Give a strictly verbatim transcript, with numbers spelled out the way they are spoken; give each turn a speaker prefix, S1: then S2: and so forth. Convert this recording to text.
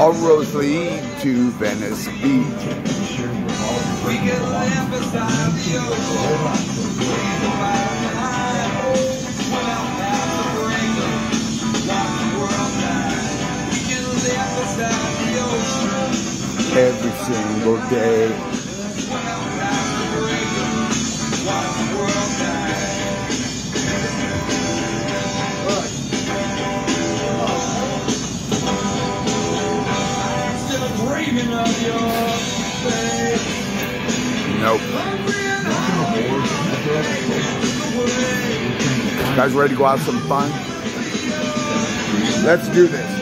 S1: I'll Rosalie to Venice Beach.
S2: We can live beside the ocean. Without having to break it. Watch the world die. We can live beside the ocean.
S1: Every single day.
S2: Without having to break it. Watch the world die. I'm still dreaming of your face.
S1: Nope. Guys ready to go have some fun? Let's do this.